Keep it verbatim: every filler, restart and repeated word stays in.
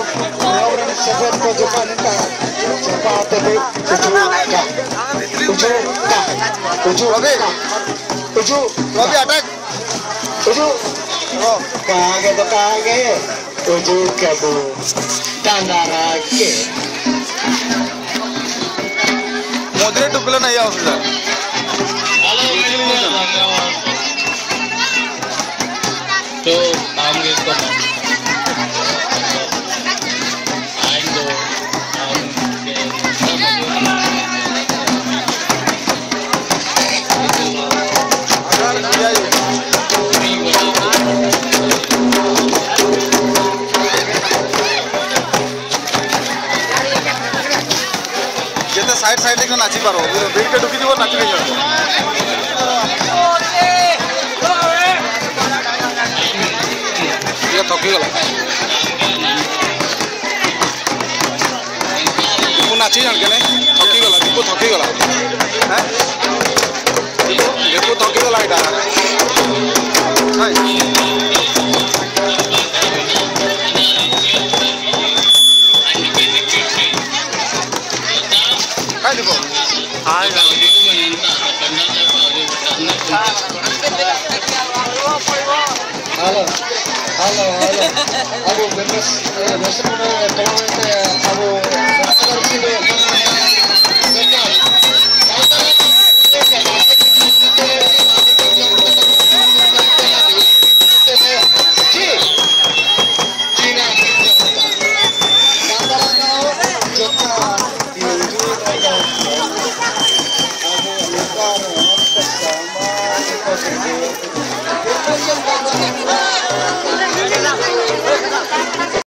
orang sebut pojokan entah cepat tapi tujuh ka tujuh ka tujuh lebih tujuh lebih attack tujuh oh kaget tuh kaget tujuh kabu tandarake मोदरे टुकला नहीं आओ फिर तो काम के इसको side side एक नाची पारो बेड के ढुकी दिबो नाची नहीं ये थकी गला तू नाची जान के नहीं थकी गला तू थकी गला हैं देखो थकी गला इटा हाय देखो हाय halo halo halo abu bemes bemes pun kalau abu